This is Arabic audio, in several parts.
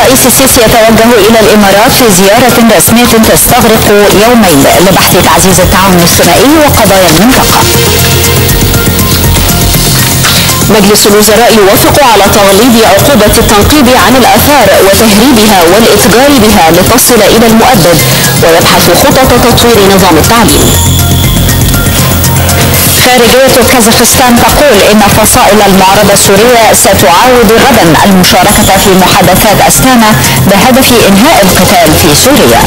الرئيس السيسي يتوجه إلى الإمارات في زيارة رسمية تستغرق يومين لبحث تعزيز التعاون الثنائي وقضايا المنطقة. مجلس الوزراء يوافق على تغليظ عقوبة التنقيب عن الآثار وتهريبها والإتجار بها لتصل إلى المؤبد، ويبحث خطط تطوير نظام التعليم. خارجية كازاخستان تقول إن فصائل المعارضة السورية ستعاود غدا المشاركة في محادثات أستانا بهدف إنهاء القتال في سوريا.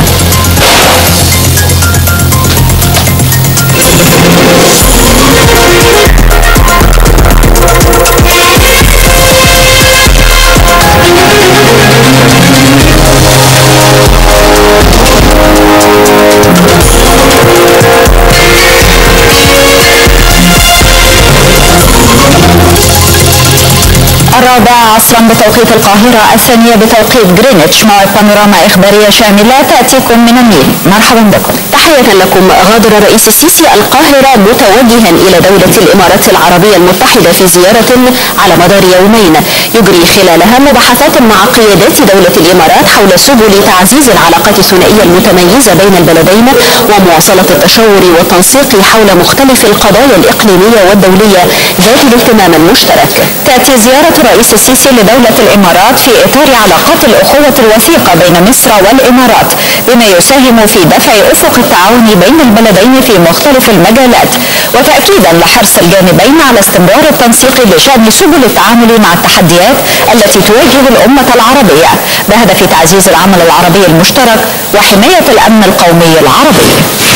الرابعة عصرا بتوقيت القاهرة، الثانية بتوقيت جرينتش، موعد بانوراما إخبارية شاملة تأتيكم من النيل. مرحبا بكم. تحية لكم. غادر الرئيس السيسي القاهرة متوجها إلى دولة الإمارات العربية المتحدة في زيارة على مدار يومين يجري خلالها مباحثات مع قيادات دولة الإمارات حول سبل تعزيز العلاقات الثنائية المتميزة بين البلدين ومواصلة التشاور والتنسيق حول مختلف القضايا الإقليمية والدولية ذات الاهتمام المشترك. تأتي زيارة الرئيس السيسي لدولة الإمارات في إطار علاقات الأخوة الوثيقة بين مصر والإمارات، بما يساهم في دفع أفق التعاون بين البلدين في مختلف المجالات، وتأكيدا لحرص الجانبين على استمرار التنسيق بشأن سبل التعامل مع التحديات التي تواجه الأمة العربية بهدف تعزيز العمل العربي المشترك وحماية الأمن القومي العربي.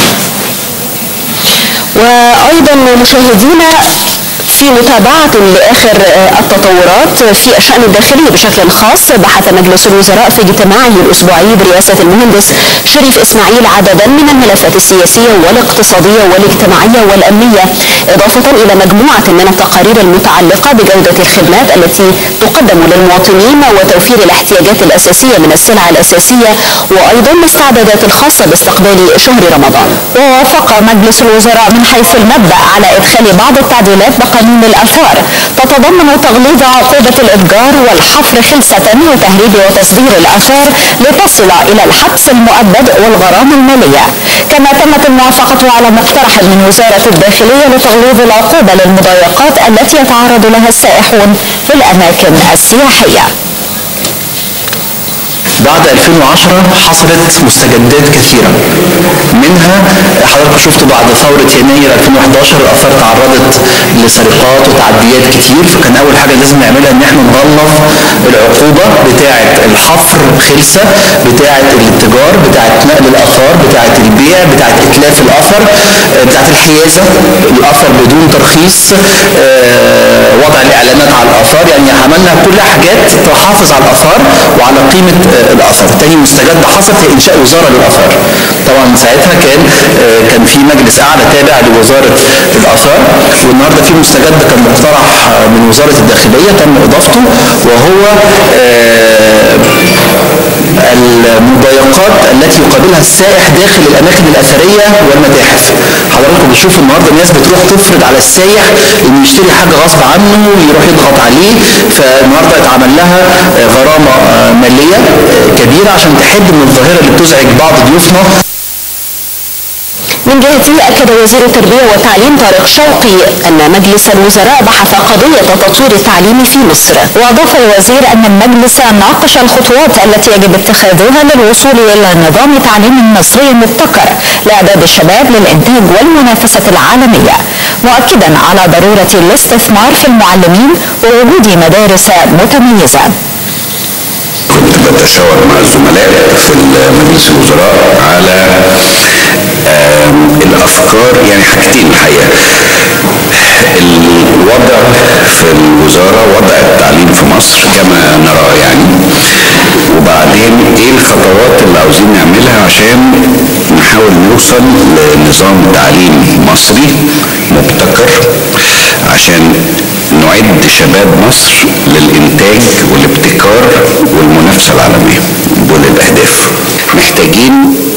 وأيضا مشاهدينا في متابعة لآخر التطورات في الشأن الداخلي بشكل خاص، بحث مجلس الوزراء في اجتماعه الأسبوعي برئاسة المهندس شريف إسماعيل عددا من الملفات السياسية والاقتصادية والاجتماعية والأمنية، إضافة إلى مجموعة من التقارير المتعلقة بجودة الخدمات التي تقدم للمواطنين وتوفير الاحتياجات الأساسية من السلع الأساسية، وأيضا الاستعدادات الخاصة باستقبال شهر رمضان. ووافق مجلس الوزراء من حيث المبدأ على إدخال بعض التعديلات قانون الآثار تتضمن تغليظ عقوبة الإتجار والحفر خلسة وتهريب وتصدير الآثار لتصل إلى الحبس المؤبد والغرامة المالية. كما تمت الموافقة على مقترح من وزارة الداخلية لتغليظ العقوبة للمضايقات التي يتعرض لها السائحون في الأماكن السياحية. بعد 2010 حصلت مستجدات كثيرة، منها حضرتك شفتوا بعد ثورة يناير 2011 الآثار تعرضت لسرقات وتعديات كتير، فكان أول حاجة لازم نعملها إن احنا نغلظ العقوبة بتاعة الحفر خلسة، بتاعة الاتجار، بتاعة نقل الآثار، بتاعة البيع، بتاعة إتلاف الأثر، بتاعة الحيازة الأثر بدون ترخيص، وضع الإعلانات على الآثار. يعني عملنا كل حاجات تحافظ على الآثار وعلى قيمة الآثار. تاني مستجد حصلت هي إنشاء وزارة للآثار. طبعا ساعتها كان في مجلس أعلى تابع لوزارة الآثار، والنهارده في مستجد كان مقترح من وزارة الداخلية تم إضافته، وهو المضايقات التي يقابلها السائح داخل الأماكن الأثرية والمتاحف. حضراتكم بتشوفوا النهارده الناس بتروح تفرض على السائح إنه يشتري حاجة غصب عنه ويروح يضغط عليه، فالنهارده اتعمل لها غرامة مالية كبيرة عشان تحد من الظاهرة اللي بتزعج بعض ضيوفنا. من جهته أكد وزير التربية والتعليم طارق شوقي أن مجلس الوزراء بحث قضية تطوير التعليم في مصر. وأضاف الوزير أن المجلس ناقش الخطوات التي يجب اتخاذها للوصول إلى نظام تعليم مصري مبتكر لإعداد الشباب للإنتاج والمنافسة العالمية، مؤكدا على ضرورة الاستثمار في المعلمين ووجود مدارس متميزة. كنت بتشاور مع الزملاء في مجلس الوزراء على الافكار، يعني حاجتين الحقيقه. الوضع في الوزاره، وضع التعليم في مصر كما نرى يعني، وبعدين ايه الخطوات اللي عاوزين نعملها عشان نحاول نوصل لنظام تعليم مصري مبتكر عشان نعد شباب مصر للإنتاج والابتكار والمنافسة العالمية. دول الأهداف. محتاجين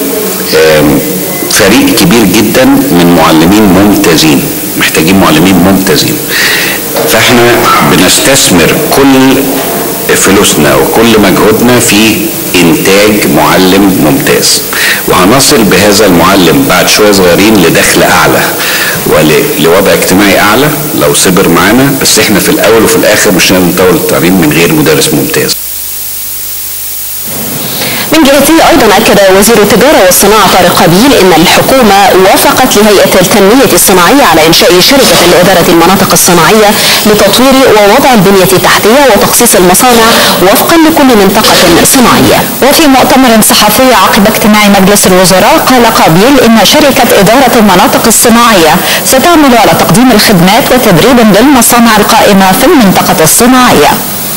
فريق كبير جدا من معلمين ممتازين، محتاجين معلمين ممتازين. فاحنا بنستثمر كل فلوسنا وكل مجهودنا في انتاج معلم ممتاز، وهنصل بهذا المعلم بعد شويه صغيرين لدخل اعلى ولوضع اجتماعي اعلى لو صبر معانا. بس احنا في الاول وفي الاخر مش هنقدر نطور التعليم من غير مدرس ممتاز. من جهته أيضا أكد وزير التجارة والصناعة طارق قابيل أن الحكومة وافقت لهيئة التنمية الصناعية على إنشاء شركة لإدارة المناطق الصناعية لتطوير ووضع البنية التحتية وتخصيص المصانع وفقا لكل منطقة صناعية. وفي مؤتمر صحفي عقب اجتماع مجلس الوزراء قال قابيل إن شركة إدارة المناطق الصناعية ستعمل على تقديم الخدمات وتدريب للمصانع القائمة في المنطقة الصناعية.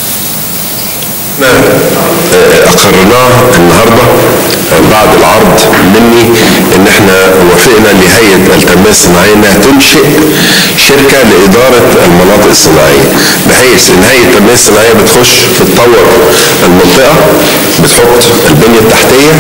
أقرناه النهاردة بعد العرض مني ان احنا وافقنا لهيئة التنمية الصناعية انها تنشئ شركة لإدارة المناطق الصناعية، بحيث ان هيئة التنمية الصناعية بتطور المنطقة، بتحط البنية التحتية،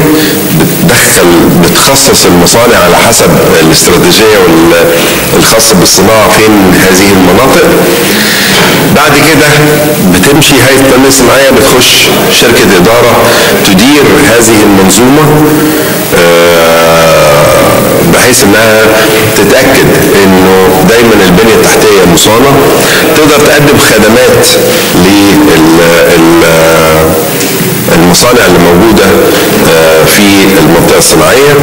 بتخصص المصانع على حسب الاستراتيجية الخاصة بالصناعة فين هذه المناطق. بعد كده بتمشي هيئة التنمية الصناعية بتخش شركة إدارة تدير هذه المنظومة بحيث انها تتأكد انه دايما البنية التحتية مصانة، تقدر تقدم خدمات للمصانع اللي موجودة في المنطقة الصناعية.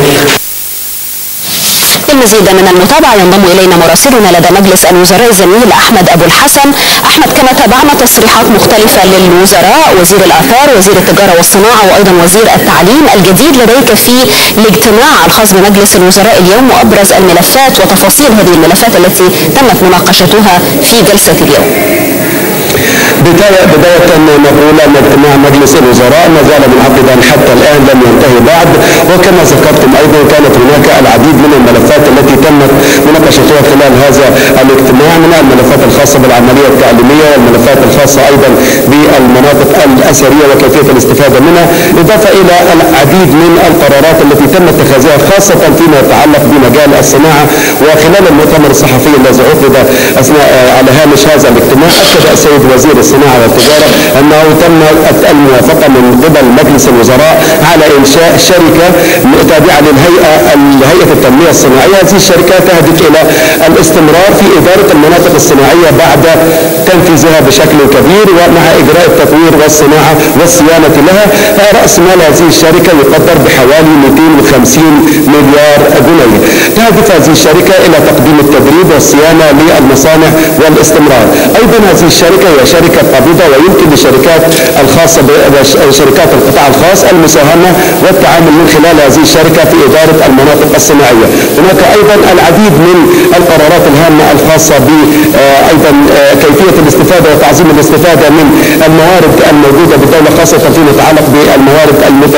للمزيد من المتابعة ينضم إلينا مراسلنا لدى مجلس الوزراء الزميل أحمد أبو الحسن. أحمد، كما تابعنا تصريحات مختلفة للوزراء، وزير الآثار، وزير التجارة والصناعة، وأيضا وزير التعليم، الجديد لديك في الاجتماع الخاص بمجلس الوزراء اليوم وأبرز الملفات وتفاصيل هذه الملفات التي تمت مناقشتها في جلسة اليوم. بداية مقولة أن اجتماع مجلس الوزراء ما زال منعقدا حتى الآن لم ينتهي بعد، وكما ذكرتم أيضا كانت هناك العديد من الملفات التي تمت مناقشتها خلال هذا الاجتماع، من الملفات الخاصة بالعملية التعليمية والملفات الخاصة أيضا بالمناطق الأثرية وكيفية الاستفادة منها، إضافة إلى العديد من القرارات التي تم اتخاذها خاصة فيما يتعلق بمجال الصناعة. وخلال المؤتمر الصحفي الذي عقد أثناء على هامش هذا الاجتماع أكد السيد وزير الصناعة والتجارة أنه تم الموافقة من قبل مجلس الوزراء على إنشاء شركة تابعة لهيئة التنمية الصناعية. هذه الشركة تهدف إلى الاستمرار في إدارة المناطق الصناعية بعد تنفيذها بشكل كبير ومع إجراء التطوير والصناعة والصيانة لها. رأس مال هذه الشركة يقدر بحوالي 250 مليار جنيه. تهدف هذه الشركة إلى تقديم التدريب والصيانة للمصانع والاستمرار. أيضا هذه الشركة هي شركة قابضة، ويمكن للشركات الخاصة بشركات القطاع الخاص المساهمة والتعامل من خلال هذه الشركة في إدارة المناطق الصناعية. هناك أيضا العديد من القرارات الهامة الخاصة أيضا كيفية الاستفادة وتعظيم الاستفادة من الموارد الموجودة بالدولة، خاصة فيما يتعلق بالموارد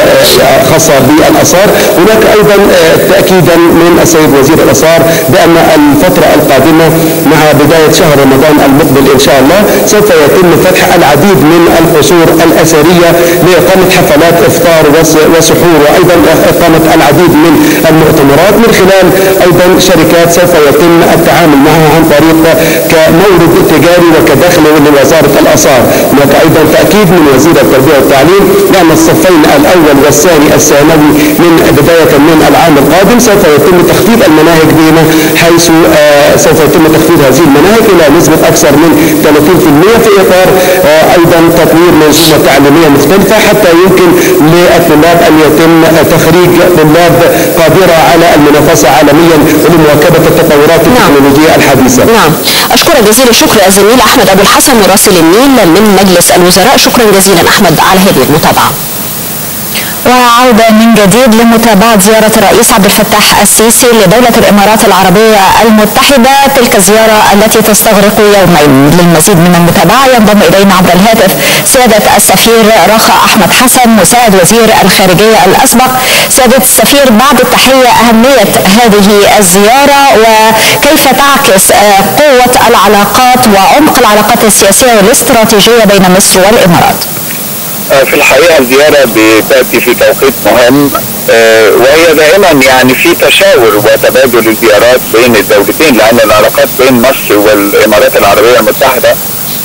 الخاصة بالآثار. هناك أيضا تأكيدا من السيد وزير الآثار بأن الفترة القادمة مع بداية شهر رمضان المقبل إن شاء الله سوف يتم فتح العديد من القصور الأثرية لإقامة حفلات إفطار وسحور، وأيضا إقامة العديد من المؤتمرات من خلال أيضا شركات سوف يتم التعامل معها عن طريق كمورد تجاري وكدخل لوزارة الآثار. هناك أيضا تأكيد من وزير التربية والتعليم بأن الصفين الأول والثاني الثانوي من بداية من العام القادم سوف يتم تخفيض المناهج بهما، حيث سوف يتم تخفيض هذه المناهج إلى نسبة أكثر من 30% في إطار أيضا تطوير منظومة تعليمية مختلفة حتى يمكن للطلاب أن يتم تخريج طلاب قادرة على المنافسة عالميا ولمواكبة التطورات التكنولوجية الحديثة. نعم، أشكرك جزيل الشكر الزميل أحمد أبو الحسن مراسل النيل من مجلس الوزراء. شكرا جزيلا أحمد على هذه المتابعة. وعودة من جديد لمتابعة زيارة الرئيس عبد الفتاح السيسي لدولة الإمارات العربية المتحدة، تلك الزيارة التي تستغرق يومين. للمزيد من المتابعة ينضم إلينا عبر الهاتف سيادة السفير رخا أحمد حسن مساعد وزير الخارجية الأسبق. سيادة السفير، بعد التحية، أهمية هذه الزيارة وكيف تعكس قوة العلاقات وعمق العلاقات السياسية والاستراتيجية بين مصر والإمارات؟ في الحقيقة الزيارة بتأتي في توقيت مهم، وهي دائما يعني في تشاور وتبادل الزيارات بين الدولتين، لأن العلاقات بين مصر والإمارات العربية المتحدة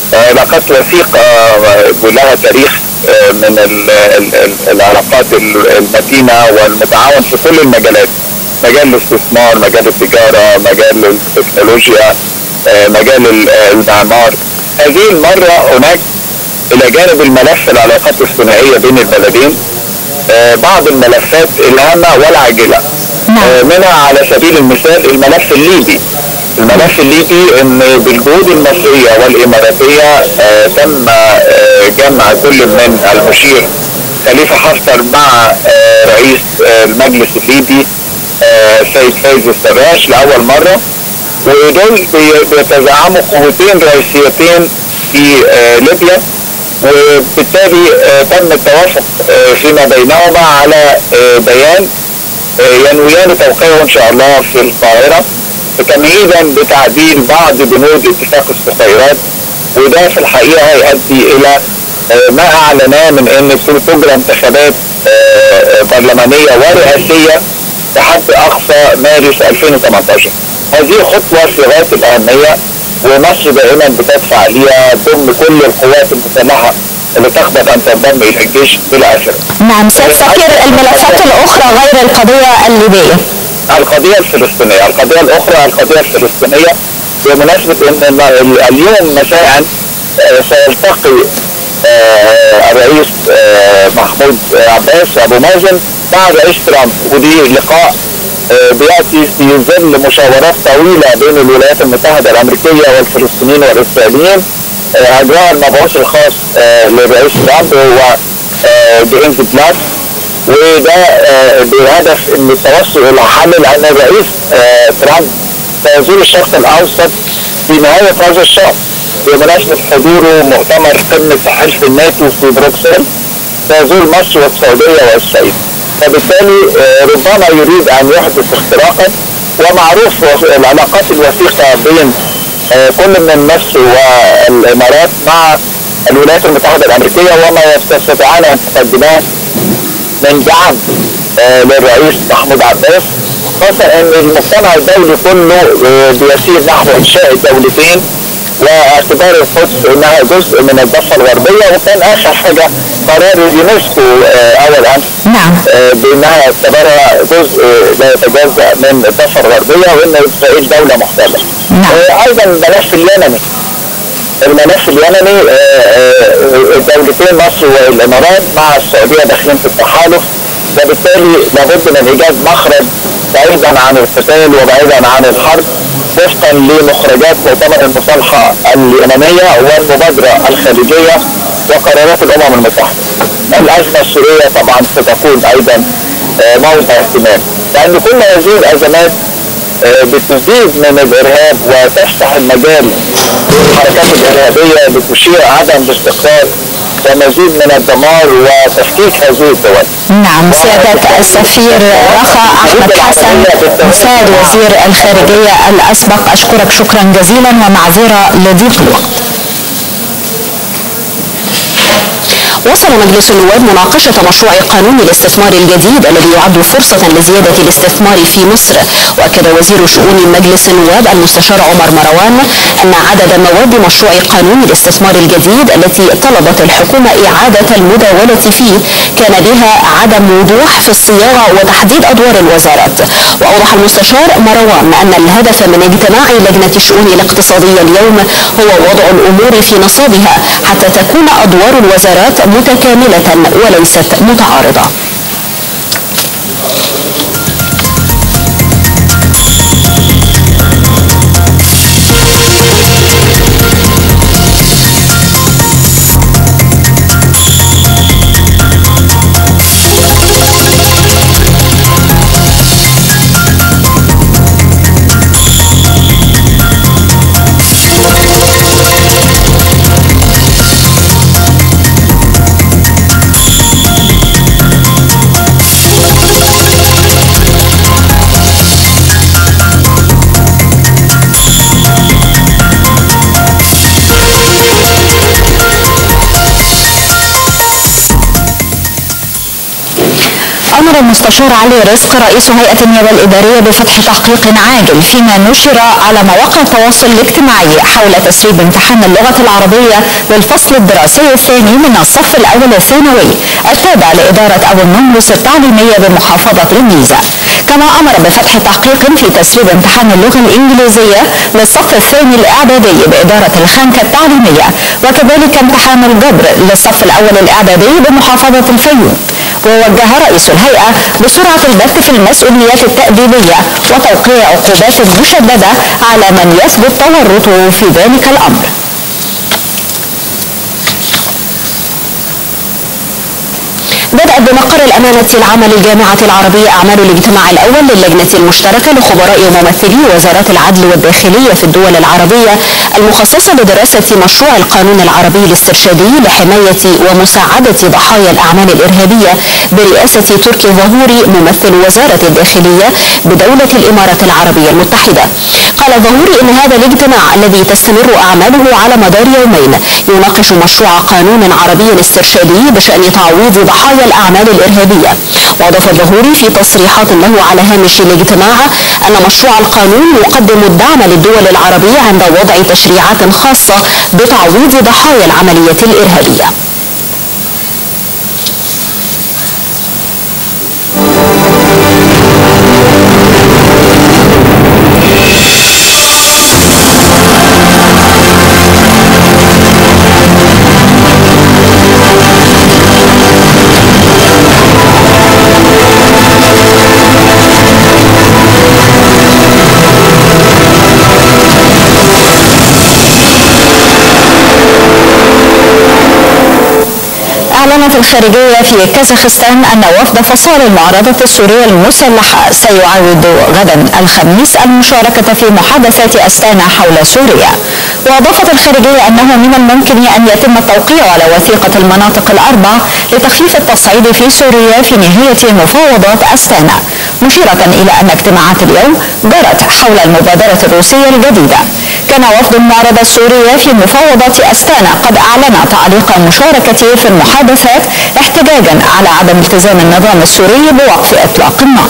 علاقات وثيقة ولها تاريخ من العلاقات المتينة والمتعاون في كل المجالات، مجال الاستثمار، مجال التجارة، مجال التكنولوجيا، مجال المعمار. هذه المرة هناك إلى جانب الملف العلاقات الثنائية بين البلدين بعض الملفات الهامة والعاجلة، منها على سبيل المثال الملف الليبي. الملف الليبي ان بالجهود المصرية والاماراتية تم جمع كل من المشير خليفة حفتر مع رئيس المجلس الليبي سيد فايز السراج لأول مرة، ودول بيتزعموا قوتين رئيسيتين في ليبيا، وبالتالي تم التوافق فيما بينهما على بيان ينويان توقيعه ان شاء الله في القاهرة تمهيدا بتعديل بعض بنود اتفاق الصقيرات، وده في الحقيقة هيؤدي الى ما اعلناه من ان تجرى انتخابات برلمانية ورئاسية لحد اقصى مارس 2018. هذه خطوة في غاية الاهمية، ومصر دائما بتدفع ليها ضمن كل القوات المسلحة اللي تقبل ان تنضم الى الجيش الى اخره. نعم سيد سفير، الملفات الاخرى غير القضية الليبية؟ القضية الفلسطينية، القضية الاخرى القضية الفلسطينية، بمناسبة ان اليوم مساء سيلتقي الرئيس محمود عباس ابو مازن مع الرئيس ترامب، ودي لقاء بيأتي في ظل مشاورات طويلة بين الولايات المتحدة الامريكية والفلسطينيين والاسرائيليين اجراها المبعوث الخاص للرئيس ترامب هو جيمس بلاك، وده بهدف ان التوصل الى حل، لان الرئيس ترامب سيزور الشرق الاوسط في نهاية هذا الشهر بمناسبة حضوره مؤتمر قمة حلف الناتو في بروكسل، سيزور مصر والسعودية واسرائيل، فبالتالي ربما يريد ان يحدث اختراقا. ومعروف العلاقات الوثيقة بين كل من مصر والامارات مع الولايات المتحدة الامريكية، وما يستطيعان ان تقدماه من دعم للرئيس محمود عباس، خاصة ان المجتمع الدولي كله بيسير نحو انشاء الدولتين واعتبار القدس انها جزء من الضفة الغربية، وكان اخر حاجة قرار اليونسكو اول امس بانها اعتبرها جزء لا يتجزأ من الضفة الغربية، وان اسرائيل دولة محتلة. ايضا الملف اليمني، الدولتين مصر والامارات مع السعودية داخلين في التحالف، وبالتالي لابد من ايجاد مخرج بعيدا عن القتال وبعيدا عن الحرب وفقا لمخرجات مؤتمر المصالحة اليمنية والمبادرة الخليجية وقرارات الامم المتحدة. الازمة السورية طبعا ستكون ايضا موضع اهتمام، لان كل هذه الازمات بتزيد من الارهاب وتفتح المجال للحركات الارهابية بتشيع عدم الاستقرار ومزيد من الدمار وتفكيك هذه الدول. نعم سيادة السفير رخا أحمد حسن مساعد وزير الخارجية الأسبق، أشكرك شكرا جزيلا ومعذرة لضيق الوقت. وصل مجلس النواب مناقشة مشروع قانون الاستثمار الجديد الذي يعد فرصة لزيادة الاستثمار في مصر. وأكد وزير شؤون مجلس النواب المستشار عمر مروان أن عدد مواد مشروع قانون الاستثمار الجديد التي طلبت الحكومة إعادة المداولة فيه كان بها عدم وضوح في الصياغة وتحديد أدوار الوزارات. وأوضح المستشار مروان أن الهدف من اجتماع لجنة الشؤون الاقتصادية اليوم هو وضع الأمور في نصابها حتى تكون أدوار الوزارات متكاملة وليست متعارضة. أمر المستشار علي رزق رئيس هيئة النيابة الإدارية بفتح تحقيق عاجل فيما نشر على مواقع التواصل الاجتماعي حول تسريب امتحان اللغة العربية للفصل الدراسي الثاني من الصف الأول الثانوي التابع لإدارة أبو النمرس التعليمية بمحافظة الجيزة. كما أمر بفتح تحقيق في تسريب امتحان اللغة الإنجليزية للصف الثاني الإعدادي بإدارة الخانكة التعليمية، وكذلك امتحان الجبر للصف الأول الإعدادي بمحافظة الفيوم. ووجه رئيس الهيئة بسرعة البت في المسؤوليات التأديبية وتوقيع عقوبات مشددة على من يثبت تورطه في ذلك الأمر. بدأت بمقر الأمانة العامة للجامعة العربية أعمال الاجتماع الأول للجنة المشتركة لخبراء وممثلي وزارات العدل والداخلية في الدول العربية المخصصة لدراسة مشروع القانون العربي الاسترشادي لحماية ومساعدة ضحايا الأعمال الإرهابية برئاسة تركي ظهوري ممثل وزارة الداخلية بدولة الإمارات العربية المتحدة. قال ظهوري إن هذا الاجتماع الذي تستمر أعماله على مدار يومين يناقش مشروع قانون عربي استرشادي بشأن تعويض ضحايا الأعمال الإرهابية. وأضاف الظهوري في تصريحات له على هامش الاجتماع أن مشروع القانون يقدم الدعم للدول العربية عند وضع تشريعات خاصة بتعويض ضحايا العملية الإرهابية. أعلنت الخارجية في كازاخستان أن وفد فصائل المعارضة السورية المسلحة سيعاود غدا الخميس المشاركة في محادثات أستانا حول سوريا. وأضافت الخارجية أنه من الممكن أن يتم التوقيع على وثيقة المناطق الأربع لتخفيف التصعيد في سوريا في نهاية مفاوضات أستانا، مشيرة إلى أن اجتماعات اليوم جرت حول المبادرة الروسية الجديدة. كان وفد المعارضة السورية في مفاوضات أستانا قد أعلن تعليق مشاركته في المحادثات احتجاجا على عدم التزام النظام السوري بوقف إطلاق النار.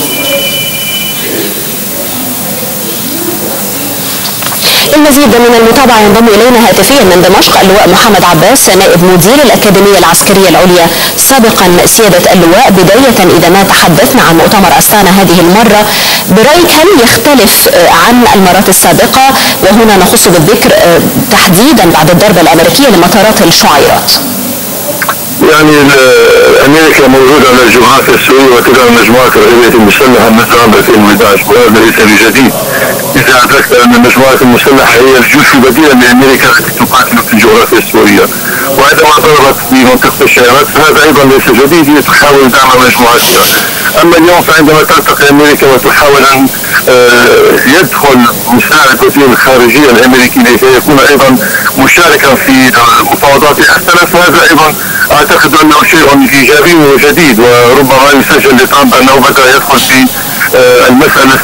المزيد من المتابعة ينضم إلينا هاتفيا من دمشق اللواء محمد عباس نائب مدير الأكاديمية العسكرية العليا سابقا. سيادة اللواء، بداية إذا ما تحدثنا عن مؤتمر أستانا هذه المرة، برأيك هل يختلف عن المرات السابقة، وهنا نخص بالذكر تحديدا بعد الضربة الأمريكية لمطارات الشعيرات؟ يعني امريكا موجوده على الجغرافيا السوريه وتدعم المجموعات الارهابيه المسلحه منذ عام 2011 وهذا ليس بجديد. اذا ادركت ان المجموعات المسلحه هي الجيش البديل لامريكا التي تقاتل في الجغرافيا السوريه، وعندما ضربت في منطقه الشعيرات فهذا ايضا ليس جديد، هي تحاول دعم مجموعاتها. اما اليوم فعندما تلتقي امريكا وتحاول ان يدخل مساعد وزير الخارجيه الامريكي لكي يكون ايضا مشاركا في مفاوضات أستانا، فهذا ايضا اعتقد انه شيء ايجابي وجديد، وربما يسجل لترامب انه بدا يدخل في المساله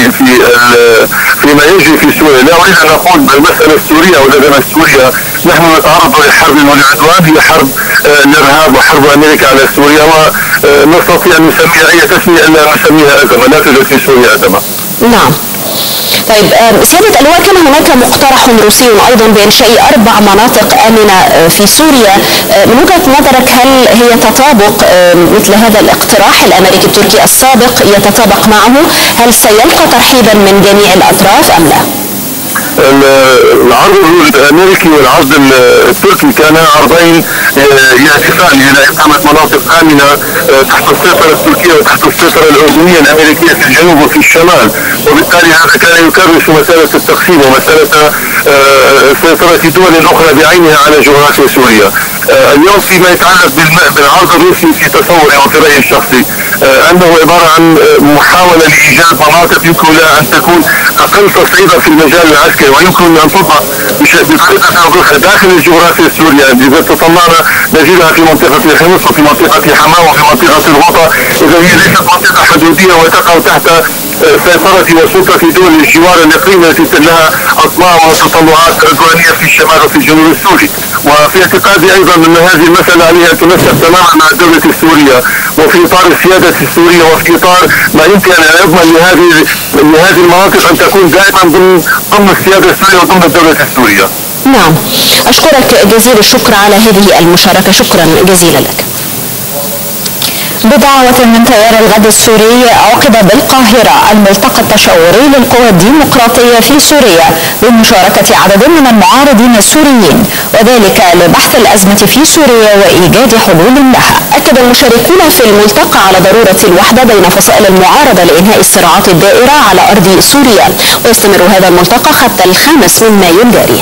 فيما يجري في سوريا. لا اريد ان اقول بالمساله السوريه ولدينا سوريا نحن نتعرض لحرب والعدوان، هي حرب الارهاب وحرب امريكا على سوريا، ونستطيع ان نسميها اي تسميه الا نسميها ازمه، لا توجد في سوريا ازمه. نعم. طيب سيادة اللواء، كان هناك مقترح روسي أيضا بإنشاء 4 مناطق آمنة في سوريا، من وجهة نظرك هل هي تطابق مثل هذا الاقتراح الأمريكي التركي السابق يتطابق معه؟ هل سيلقى ترحيبا من جميع الأطراف أم لا؟ العرض الامريكي والعرض التركي كانا عرضين يهدفان الى اقامه مناطق امنه تحت السيطره التركيه وتحت السيطره الاردنيه الامريكيه في الجنوب وفي الشمال، وبالتالي هذا كان يكرس مساله التقسيم ومساله سيطره دول اخرى بعينها على جغرافيا سوريا. اليوم فيما يتعلق بالعرض الروسي في تصوري وفي رايي الشخصي انه عباره عن محاوله لايجاد مناطق يمكن لها ان تكون اقل تصعيدا في المجال العسكري، ويمكن ان تطبق بطريقه او باخرى داخل الجغرافيا السوريه. اذا تطلعنا نجدها في منطقه حمص وفي منطقه حماه وفي منطقه الغوطه، اذا هي ليست منطقه حدوديه وتقع تحت سيطره وسلطه دول الجوار الاقليمي التي لها اطماع وتطلعات عدوانيه في الشمال وفي الجنوب السوري. وفي اعتقادي ايضا ان هذه المساله عليها تنسق تماما مع الدوله السوريه، وفي اطار السياده السوريه وفي اطار ما يمكن ان يضمن لهذه المناطق ان تكون دائما ضمن السياده السوريه وضمن الدوله السوريه. نعم، اشكرك جزيل الشكر على هذه المشاركه، شكرا جزيلا لك. بدعوة من تيار الغد السوري عقد بالقاهرة الملتقى التشاوري للقوى الديمقراطية في سوريا بمشاركة عدد من المعارضين السوريين، وذلك لبحث الأزمة في سوريا وإيجاد حلول لها. أكد المشاركون في الملتقى على ضرورة الوحدة بين فصائل المعارضة لإنهاء الصراعات الدائرة على أرض سوريا، ويستمر هذا الملتقى حتى 5 مايو الجاري.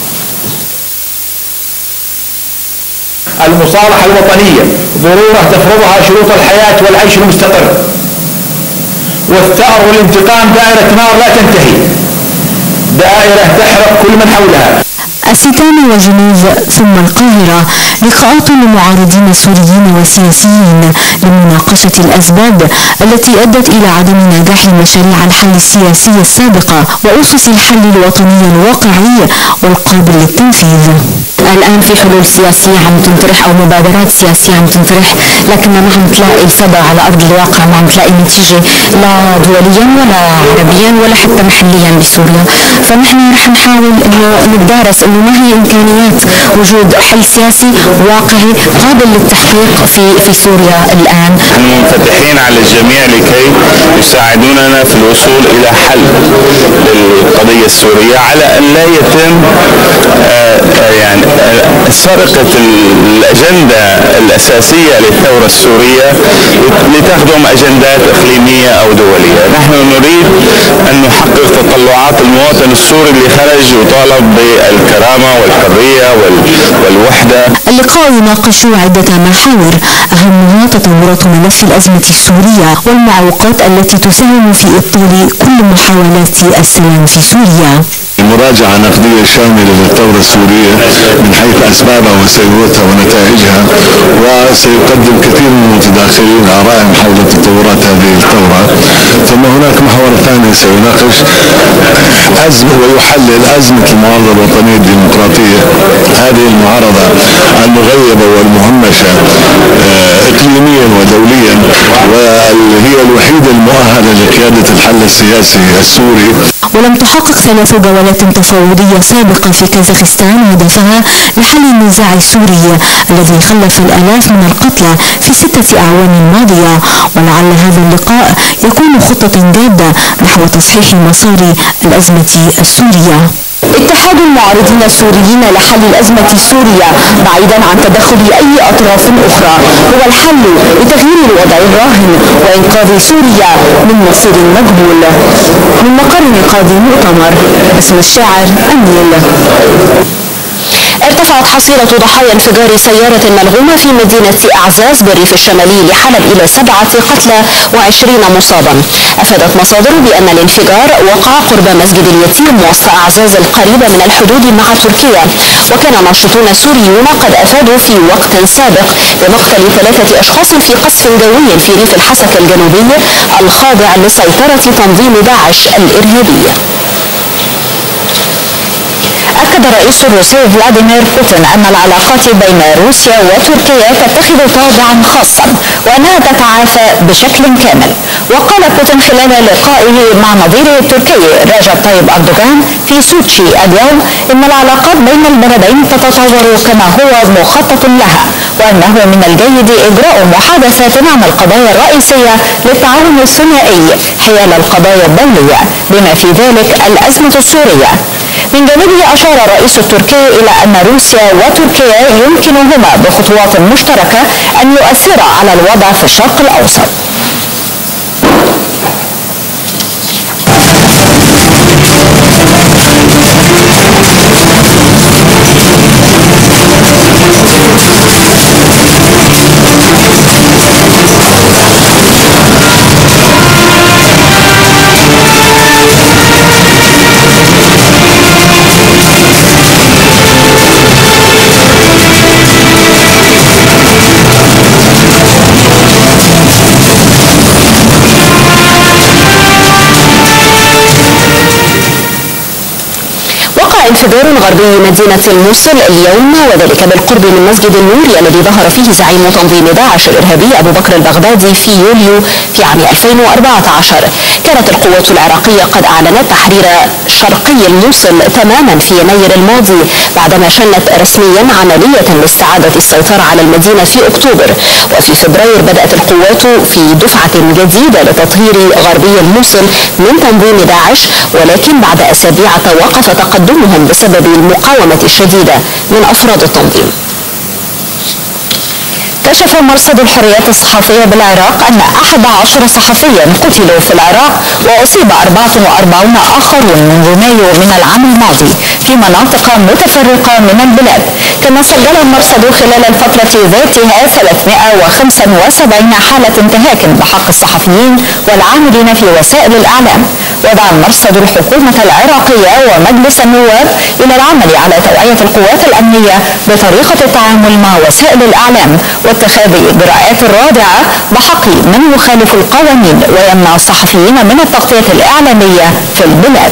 المصالحة الوطنية ضرورة تفرضها شروط الحياة والعيش المستقر، والثأر والانتقام دائرة نار لا تنتهي، دائرة تحرق كل من حولها. الستان وجنيف ثم القاهرة، لقاءات لمعارضين سوريين وسياسيين لمناقشة الأسباب التي أدت إلى عدم نجاح مشاريع الحل السياسي السابقة وأسس الحل الوطني الواقعي والقابل للتنفيذ. الآن في حلول سياسية عم تنطرح أو مبادرات سياسية عم تنطرح، لكن ما عم تلاقي الصدى على أرض الواقع، ما عم تلاقي نتيجة لا دوليا ولا عربيا ولا حتى محليا بسوريا. فنحن رح نحاول إنه نتدارس إنه ما هي إمكانيات وجود حل سياسي واقعي قابل للتحقيق في سوريا الآن. نحن منفتحين على الجميع لكي يساعدوننا في الوصول إلى حل للقضية السورية، على أن لا يتم يعني سرقة الأجندة الأساسية للثورة السورية لتخدم أجندات إقليمية أو دولية. نحن نريد أن نحقق تطلعات المواطن السوري اللي خرج يطالب بالكرامة والحرية والوحدة. اللقاء يناقش عدة محاور أهمها تطورات ملف الأزمة السورية والمعوقات التي تساهم في إبطال كل محاولات السلام في سوريا. مراجعة نقدية شاملة للثورة السورية من حيث أسبابها وسيرورتها ونتائجها، وسيقدم كثير من المتداخلين آرائهم حول تطورات هذه الثورة. ثم هناك محور ثاني سيناقش أزمة ويحلل أزمة المعارضة الوطنية الديمقراطية، هذه المعارضة المغيبة والمهمشة إقليميا ودوليا، وهي الوحيدة المؤهلة لقيادة الحل السياسي السوري. ولم تحقق 3 جولات تفاوضية سابقة في كازاخستان هدفها لحل النزاع السوري الذي خلف الآلاف من القتلى في 6 أعوام ماضية، ولعل هذا اللقاء يكون خطة جادة نحو تصحيح مسار الأزمة السورية. اتحاد المعارضين السوريين لحل الأزمة السورية بعيدا عن تدخل أي أطراف أخرى هو الحل لتغيير الوضع الراهن وإنقاذ سوريا من مصير مجهول. من مقر نقاضي مؤتمر، اسم الشاعر أميل. ارتفعت حصيلة ضحايا انفجار سيارة ملغومة في مدينة أعزاز بالريف الشمالي لحلب إلى 7 قتلى و20 مصابا. أفادت مصادر بأن الانفجار وقع قرب مسجد اليتيم وسط أعزاز القريبة من الحدود مع تركيا، وكان ناشطون سوريون قد أفادوا في وقت سابق بمقتل 3 أشخاص في قصف جوي في ريف الحسكة الجنوبي الخاضع لسيطرة تنظيم داعش الإرهابي. أكد الرئيس الروسي فلاديمير بوتين أن العلاقات بين روسيا وتركيا تتخذ طابعا خاصا وأنها تتعافى بشكل كامل. وقال بوتين خلال لقائه مع نظيره التركي رجب طيب أردوغان في سوتشي اليوم إن العلاقات بين البلدين تتطور كما هو مخطط لها، وأنه من الجيد إجراء محادثات عن القضايا الرئيسية للتعاون الثنائي حيال القضايا الدولية بما في ذلك الأزمة السورية. من جانبه أشار الرئيس التركي إلى أن روسيا وتركيا يمكنهما بخطوات مشتركة أن يؤثرا على الوضع في الشرق الأوسط. انفجار غربي مدينة الموصل اليوم، وذلك بالقرب من مسجد النور الذي ظهر فيه زعيم تنظيم داعش الإرهابي أبو بكر البغدادي في يوليو في عام 2014. كانت القوات العراقية قد أعلنت تحرير شرقي الموصل تماما في يناير الماضي بعدما شنت رسميا عملية لاستعادة السيطرة على المدينة في أكتوبر. وفي فبراير بدأت القوات في دفعة جديدة لتطهير غربي الموصل من تنظيم داعش، ولكن بعد أسابيع توقف تقدمهم بسبب المقاومة الشديدة من أفراد التنظيم. كشف مرصد الحريات الصحفية بالعراق أن 11 صحفيا قتلوا في العراق وأصيب 44 آخرون منذ مايو من العام الماضي في مناطق متفرقة من البلاد. كما سجل المرصد خلال الفترة ذاتها 375 حالة انتهاك بحق الصحفيين والعاملين في وسائل الإعلام. ودعا المرصد الحكومة العراقية ومجلس النواب إلى العمل على توعية القوات الأمنية بطريقة التعامل مع وسائل الإعلام واتخاذ إجراءات رادعة بحق من يخالف القوانين ويمنع الصحفيين من التغطية الإعلامية في البلاد.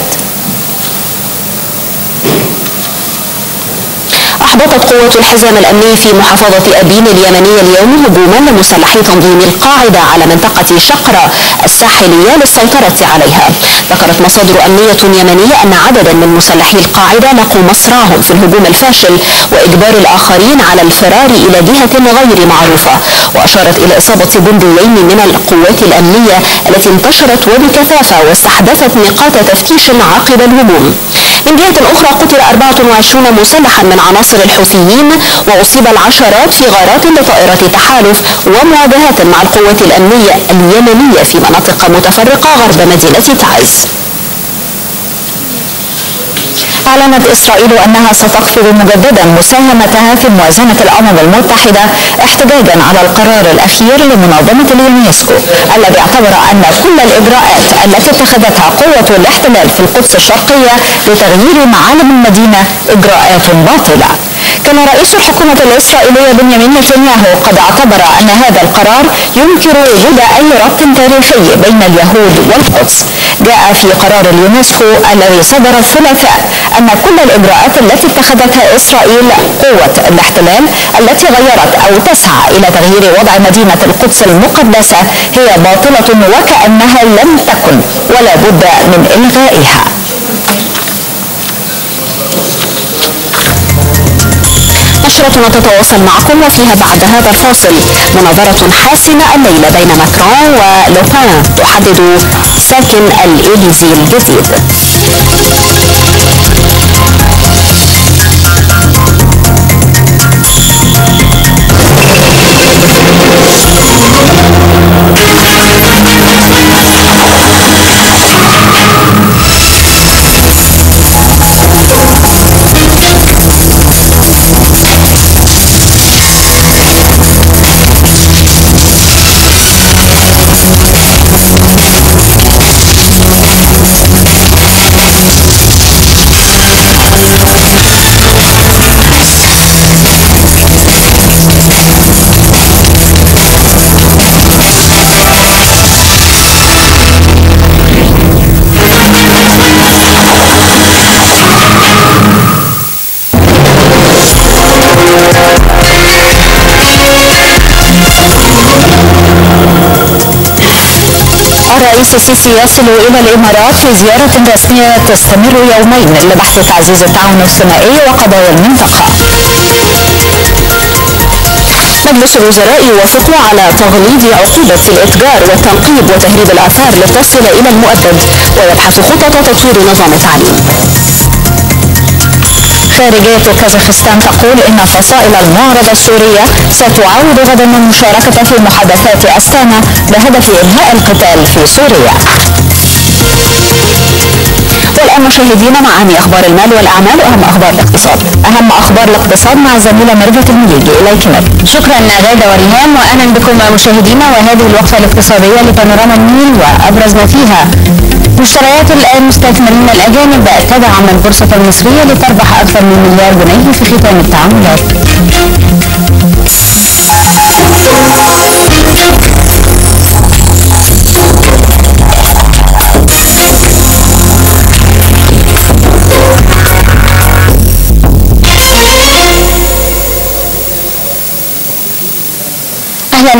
أحبطت قوات الحزام الأمني في محافظة أبين اليمنية اليوم هجوما لمسلحي تنظيم القاعدة على منطقة شقرة الساحلية للسيطرة عليها. ذكرت مصادر أمنية يمنية أن عددا من مسلحي القاعدة لقوا مصرعهم في الهجوم الفاشل وإجبار الآخرين على الفرار إلى جهة غير معروفة. وأشارت إلى إصابة جنديين من القوات الأمنية التي انتشرت وبكثافة واستحدثت نقاط تفتيش عقب الهجوم. من جهة أخرى قتل 24 مسلحا من عناصر الحوثيين وأصيب العشرات في غارات لطائرة تحالف ومواجهات مع القوات الأمنية اليمنية في مناطق متفرقة غرب مدينة تعز. أعلنت إسرائيل أنها ستخفض مجددا مساهمتها في موازنة الأمم المتحدة احتجاجا على القرار الأخير لمنظمة اليونسكو الذي اعتبر أن كل الإجراءات التي اتخذتها قوة الاحتلال في القدس الشرقية لتغيير معالم المدينة إجراءات باطلة. كان رئيس الحكومة الإسرائيلية بنيامين نتنياهو قد اعتبر أن هذا القرار ينكر وجود أي ربط تاريخي بين اليهود والقدس. جاء في قرار اليونسكو الذي صدر الثلاثاء أن كل الإجراءات التي اتخذتها إسرائيل قوة الاحتلال التي غيرت أو تسعى إلى تغيير وضع مدينة القدس المقدسة هي باطلة وكأنها لم تكن ولا بد من إلغائها. نشرتنا تتواصل معكم وفيها بعد هذا الفاصل مناظرة حاسمة الليلة بين ماكرون ولوبان تحدد ساكن الإليزي الجديد. الرئيس السيسي يصل إلى الإمارات في زيارة رسمية تستمر يومين لبحث تعزيز التعاون الثنائي وقضايا المنطقة. مجلس الوزراء يوافق على تغليظ عقوبة الإتجار والتنقيب وتهريب الآثار لتصل إلى المؤبد ويبحث خطط تطوير نظام التعليم. خارجية كازاخستان تقول إن فصائل المعارضة السورية ستعاود غدا المشاركة في محادثات أستانا بهدف إنهاء القتال في سوريا. والآن مشاهدينا مع أهم أخبار المال والأعمال وأهم أخبار الاقتصاد. أهم أخبار الاقتصاد مع الزميلة ميرفت المليجي. إليك ميرفت. شكرا غادة وريهام وأهلا بكم مشاهدينا وهذه الوقفة الاقتصادية لبانوراما النيل وأبرز ما فيها. مشتريات المستثمرين الأجانب تدعم البورصة المصرية لتربح أكثر من مليار جنيه في ختام التعاملات.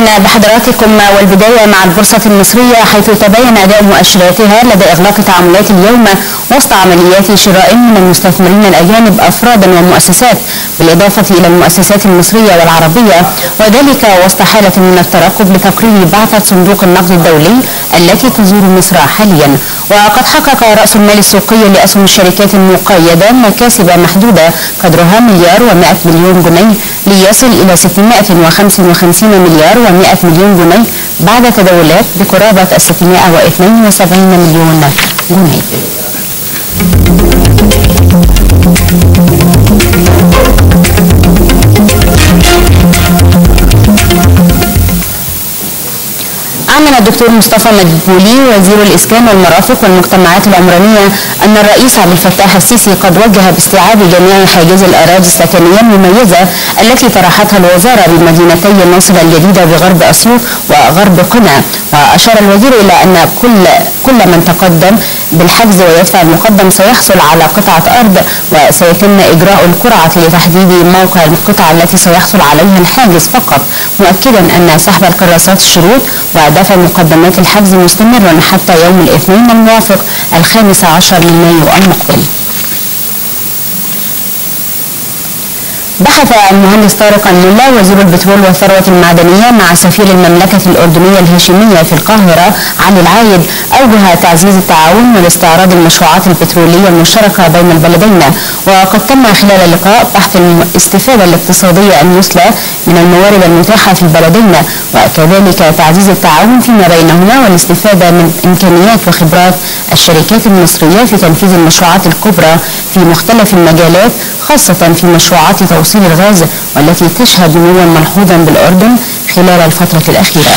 أهلا بحضراتكم، والبداية مع البورصة المصرية، حيث تبين أداء مؤشراتها لدى إغلاق تعاملات اليوم وسط عمليات شراء من المستثمرين الأجانب أفرادا ومؤسسات، بالإضافة إلى المؤسسات المصرية والعربية، وذلك وسط حالة من الترقب لتقرير بعثة صندوق النقد الدولي التي تزور مصر حاليا. وقد حقق رأس المال السوقي لأسهم الشركات المقيدة مكاسب محدودة قدرها مليار و100 مليون جنيه، ليصل إلى 655 مليار و100 مليون جنيه بعد تداولات بقرابة 672 مليون جنيه. أعلن الدكتور مصطفى مدبولي وزير الإسكان والمرافق والمجتمعات العمرانية أن الرئيس عبد الفتاح السيسي قد وجه باستيعاب جميع حاجز الأراضي السكنية المميزة التي طرحتها الوزارة بمدينتي الناصر الجديدة بغرب أسيوط وغرب قنا. وأشار الوزير إلى أن كل من تقدم بالحجز ويدفع المقدم سيحصل على قطعة أرض، وسيتم إجراء القرعة لتحديد موقع القطعة التي سيحصل عليها الحاجز فقط، مؤكدا أن سحب الكراسات الشروط ودفع مقدمات الحجز مستمر حتى يوم الاثنين الموافق 15 من مايو المقبل. بحث المهندس طارق الملا وزير البترول والثروة المعدنية مع سفير المملكة الأردنية الهاشمية في القاهرة علي العايد أوجه تعزيز التعاون والاستعراض المشروعات البترولية المشتركة بين البلدين. وقد تم خلال اللقاء بحث الاستفادة الاقتصادية المثلى من الموارد المتاحة في البلدين، وكذلك تعزيز التعاون فيما بينهما والاستفادة من إمكانيات وخبرات الشركات المصرية في تنفيذ المشروعات الكبرى في مختلف المجالات، خاصة في مشروعات توصيل الغاز والتي تشهد نموا ملحوظا بالأردن خلال الفترة الأخيرة.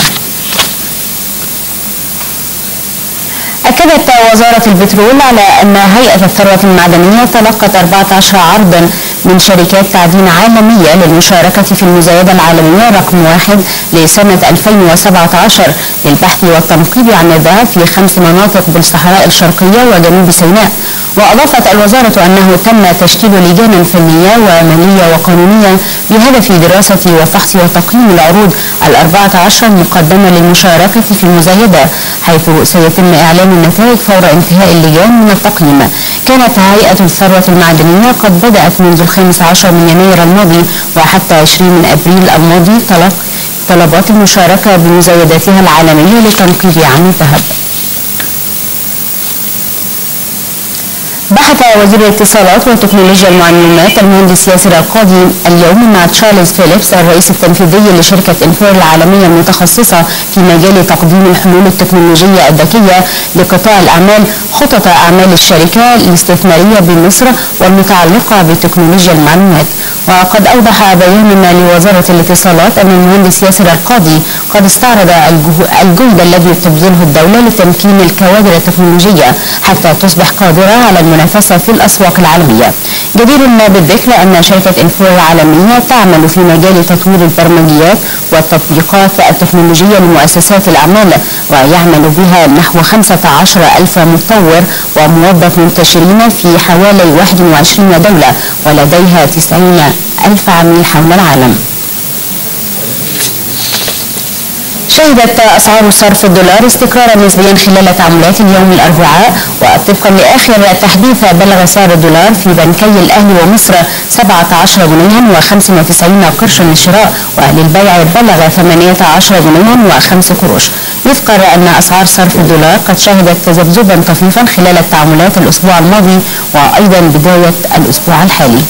أكدت وزارة البترول على أن هيئة الثروة المعدنية تلقت 14 عرضا من شركات تعدين عالمية للمشاركة في المزايدة العالمية رقم 1 لسنة 2017 للبحث والتنقيب عن الذهب في 5 مناطق بالصحراء الشرقية وجنوب سيناء. وأضافت الوزارة أنه تم تشكيل لجان فنية ومالية وقانونية بهدف دراسة وفحص وتقييم العروض 14 المقدمة للمشاركة في المزايدة، حيث سيتم إعلان النتائج فور انتهاء اللجان من التقييم. كانت هيئة الثروة المعدنية قد بدأت منذ 15 من يناير الماضي وحتى 20 من أبريل الماضي طلبات المشاركة بمزايداتها العالمية للتنقيب عن الذهب. بحث وزير الاتصالات وتكنولوجيا المعلومات المهندس ياسر القاضي اليوم مع تشارلز فيليبس الرئيس التنفيذي لشركة انفير العالمية المتخصصة في مجال تقديم الحلول التكنولوجية الذكية لقطاع الأعمال خطط أعمال الشركة الاستثمارية بمصر والمتعلقة بتكنولوجيا المعلومات. وقد أوضح بيان لوزارة الاتصالات أن المهندس ياسر القاضي قد استعرض الجهد الذي تبذله الدولة لتمكين الكوادر التكنولوجية حتى تصبح قادرة على المنافسة في الأسواق العالمية. جدير بالذكر أن شركة انفور العالمية تعمل في مجال تطوير البرمجيات والتطبيقات التكنولوجية لمؤسسات الأعمال، ويعمل بها نحو 15,000 مطور وموظف منتشرين في حوالي 21 دولة، ولديها 90,000 عميل حول العالم. شهدت أسعار صرف الدولار استقرارا نسبيا خلال تعاملات اليوم الأربعاء، وطبقا لآخر تحديث بلغ سعر الدولار في بنكي الأهلي ومصر 17 جنيها و95 قرشا للشراء، وللبيع بلغ 18 جنيها و5 قروش. يذكر أن أسعار صرف الدولار قد شهدت تذبذبا طفيفا خلال التعاملات الأسبوع الماضي وأيضا بداية الأسبوع الحالي.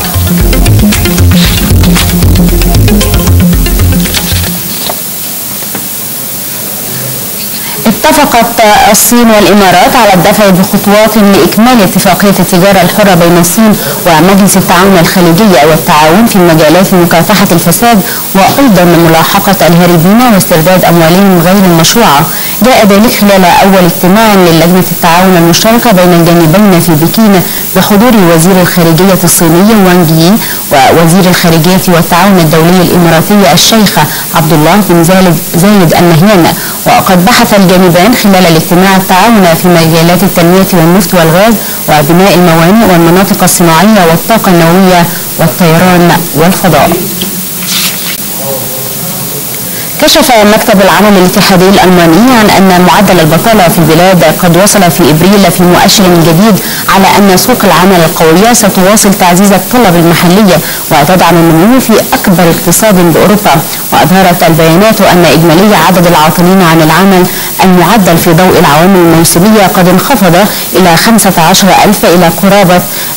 اتفقت الصين والإمارات على الدفع بخطوات لإكمال اتفاقية التجارة الحرة بين الصين ومجلس التعاون الخليجي والتعاون في مجالات مكافحة الفساد وأيضا ملاحقة الهاربين واسترداد أموالهم غير المشروعة. جاء ذلك خلال أول اجتماع للجنة التعاون المشتركة بين الجانبين في بكين بحضور وزير الخارجية الصيني وانغ يي ووزير الخارجية والتعاون الدولي الإماراتي الشيخ عبد الله بن زايد النهيان. وقد بحث الجانبان خلال الاجتماع التعاون في مجالات التنمية والنفط والغاز وبناء الموانئ والمناطق الصناعية والطاقة النووية والطيران والفضاء. كشف مكتب العمل الاتحادي الألماني عن أن معدل البطالة في البلاد قد وصل في إبريل في مؤشر جديد على أن سوق العمل القوية ستواصل تعزيز الطلب المحلي وتدعم النمو في أكبر اقتصاد بأوروبا. وأظهرت البيانات أن إجمالي عدد العاطلين عن العمل المعدل في ضوء العوامل الموسمية قد انخفض إلى 15,000 إلى قرابة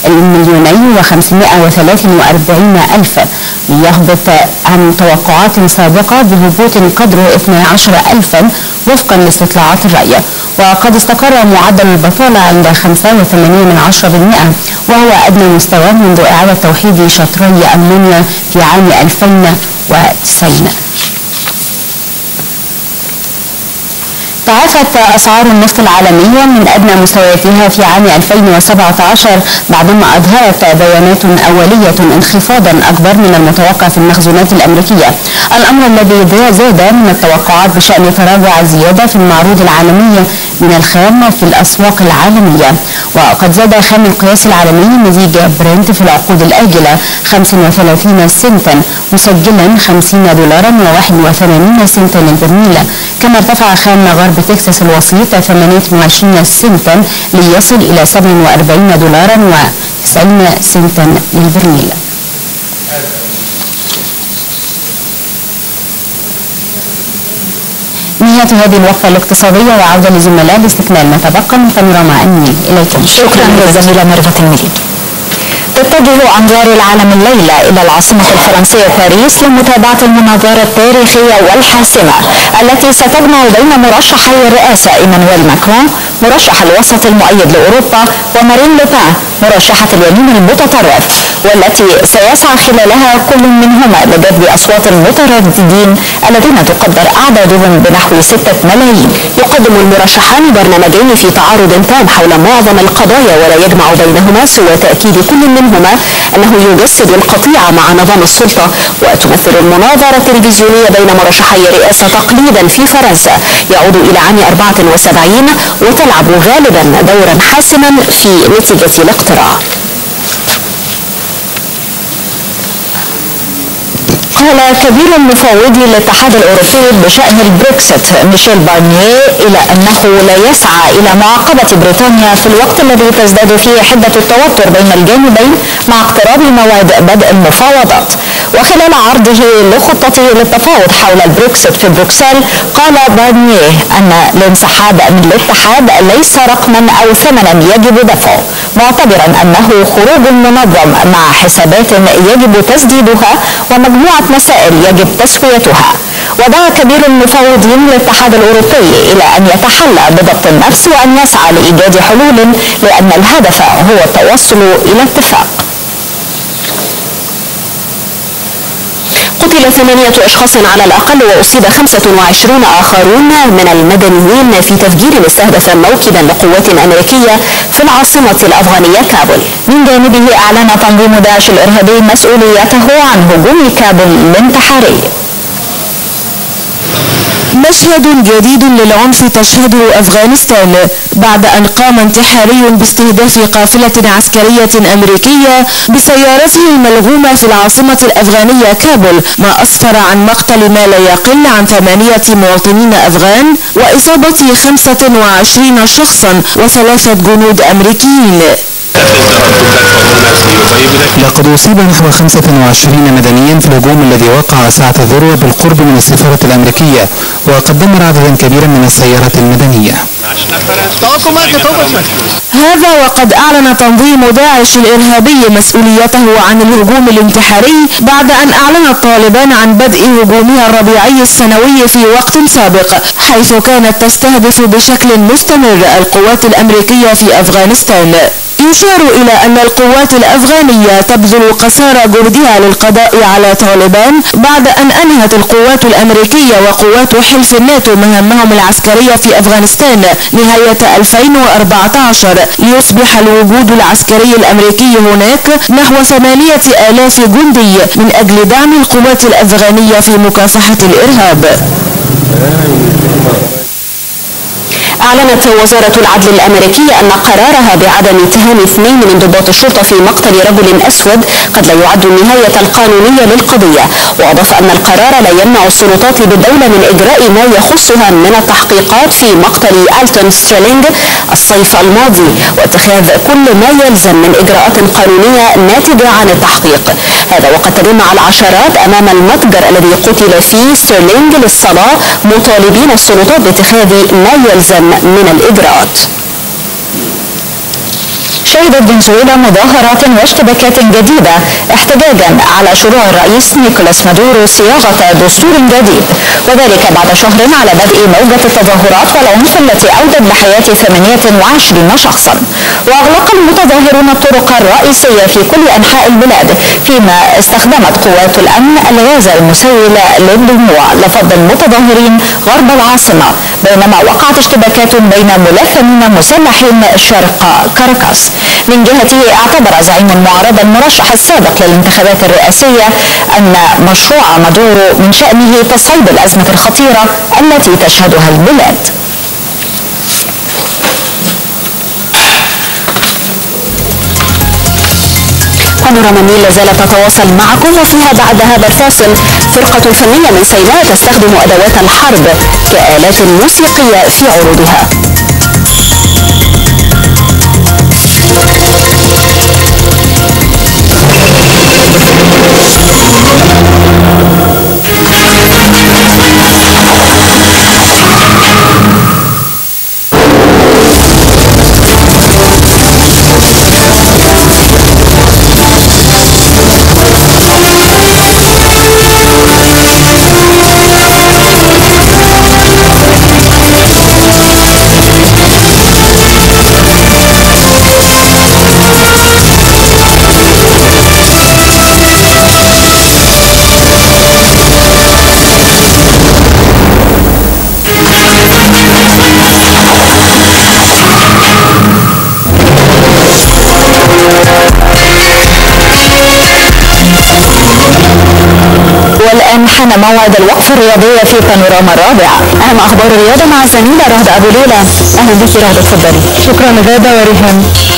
1,543,000 ليهبط عن توقعات سابقة بهبوط قدره 12,000 وفقا لاستطلاعات الرأي. وقد استقر معدل البطالة عند 5.8% وهو أدنى مستوى منذ إعادة توحيد شطري ألمانيا في عام 2009. تعافت أسعار النفط العالمية من أدنى مستوياتها في عام 2017 بعدما أظهرت بيانات أولية انخفاضا أكبر من المتوقع في المخزونات الأمريكية، الأمر الذي زاد من التوقعات بشأن تراجع الزيادة في المعروض العالمي من الخام في الأسواق العالمية. وقد زاد خام القياس العالمي مزيج برنت في العقود الآجلة 35 سنتا مسجلا $50.81 للبرميل، كما ارتفع خام غرب تكساس الوسيط 28 سنتا ليصل إلى $47.90 للبرميل. نهاية هذه الوقفة الاقتصادية وعودة لزملاء لاستكمال ما تبقى من بانوراما النيل. إليكم. شكرا للزميلة ميرفت المليك. تتجه أنظار العالم الليلة إلى العاصمة الفرنسية باريس لمتابعة المناظرة التاريخية والحاسمة التي ستجمع بين مرشحي الرئاسة إيمانويل ماكرون مرشح الوسط المؤيد لأوروبا ومارين لوبان مرشحة اليمين المتطرف، والتي سيسعى خلالها كل منهما لجذب أصوات المترددين الذين تقدر أعدادهم بنحو 6 ملايين. يقدم المرشحان برنامجين في تعارض تام حول معظم القضايا، ولا يجمع بينهما سوى تأكيد كل منهما أنه يجسد القطيعة مع نظام السلطة. وتمثل المناظرة التلفزيونية بين مرشحي الرئاسة تقليدا في فرنسا يعود إلى عام 74 وتلعب غالبا دورا حاسما في نتيجة الاقتراع. قال كبير المفوضي للاتحاد الأوروبي بشأن البريكسيت ميشيل بارنييه إلى أنه لا يسعى إلى معاقبة بريطانيا في الوقت الذي تزداد فيه حدة التوتر بين الجانبين مع اقتراب موعد بدء المفاوضات. وخلال عرضه لخطته للتفاوض حول البريكسيت في بروكسل قال بارنييه أن الانسحاب من الاتحاد ليس رقما أو ثمنا يجب دفعه، معتبرا أنه خروج منظم مع حسابات يجب تسديدها ومجموعة مسائل يجب تسويتها. ودعا كبير المفوضين للاتحاد الأوروبي إلى أن يتحلى بضبط النفس وأن يسعى لإيجاد حلول لأن الهدف هو التوصل إلى اتفاق. قتل 8 أشخاص على الأقل وأصيب 25 آخرون من المدنيين في تفجير استهدف موكبا لقوات أمريكية في العاصمة الأفغانية كابول. من جانبه أعلن تنظيم داعش الإرهابي مسؤوليته عن هجوم كابول الانتحاري. مشهد جديد للعنف تشهده أفغانستان بعد أن قام انتحاري باستهداف قافلة عسكرية أمريكية بسيارته الملغومة في العاصمة الأفغانية كابول، ما أسفر عن مقتل ما لا يقل عن 8 مواطنين أفغان وإصابة 25 شخصا و3 جنود أمريكيين. لقد أصيب نحو 25 مدنيا في الهجوم الذي وقع ساعة الذروة بالقرب من السفارة الأمريكية، وقد دمر عددا كبيرا من السيارات المدنية. هذا وقد أعلن تنظيم داعش الإرهابي مسؤوليته عن الهجوم الانتحاري بعد أن أعلنت طالبان عن بدء هجومها الربيعي السنوي في وقت سابق، حيث كانت تستهدف بشكل مستمر القوات الأمريكية في أفغانستان. يشار إلى أن القوات الأفغانية تبذل قصارى جهدها للقضاء على طالبان بعد أن أنهت القوات الأمريكية وقوات حلف الناتو مهامهم العسكرية في أفغانستان نهاية 2014، ليصبح الوجود العسكري الأمريكي هناك نحو 8,000 جندي من أجل دعم القوات الأفغانية في مكافحة الإرهاب. أعلنت وزارة العدل الأمريكية أن قرارها بعدم اتهام 2 من ضباط الشرطة في مقتل رجل أسود قد لا يعد النهاية القانونية للقضية، وأضاف أن القرار لا يمنع السلطات بالدولة من إجراء ما يخصها من التحقيقات في مقتل ألتون ستيرلينج الصيف الماضي، واتخاذ كل ما يلزم من إجراءات قانونية ناتجة عن التحقيق. هذا وقد تجمع العشرات أمام المتجر الذي قتل فيه ستيرلينج للصلاة، مطالبين السلطات باتخاذ ما يلزم من الإجراءات. شهدت فنزويلا مظاهرات واشتباكات جديدة احتجاجا على شروع الرئيس نيكولاس مادورو صياغة دستور جديد، وذلك بعد شهر على بدء موجة التظاهرات والعنف التي أودت بحياة 28 شخصا. وأغلق المتظاهرون الطرق الرئيسية في كل أنحاء البلاد، فيما استخدمت قوات الأمن الغاز المسيل للدموع لفض المتظاهرين غرب العاصمة، بينما وقعت اشتباكات بين ملثمين مسلحين شرق كاراكاس. من جهته اعتبر زعيم المعارضة المرشح السابق للانتخابات الرئاسية أن مشروع مادورو من شأنه تصعيد الأزمة الخطيرة التي تشهدها البلاد. بانوراما النيل لا زالت تتواصل معكم، وفيها بعد هذا الفاصل فرقة فنية من سيناء تستخدم أدوات الحرب كآلات موسيقية في عروضها. والآن حان موعد الوقفة الرياضية في بانوراما الرابع. أهم أخبار الرياضة مع الزميلة رهدة أبو ليلى. أهلا بك رهدة، تفضلي. شكرا غادة وريهان.